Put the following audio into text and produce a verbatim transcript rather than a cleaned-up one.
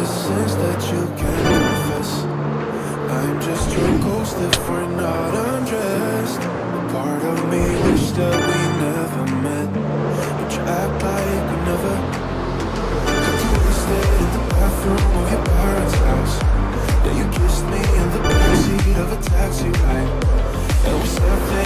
sense that you can't confess. I'm just your ghost if we're not undressed. A part of me wish that we never met, but you act like we never. Got you wasted in the bathroom of your parents' house. Yeah, you kissed me in the backseat of a taxi ride, and we slept there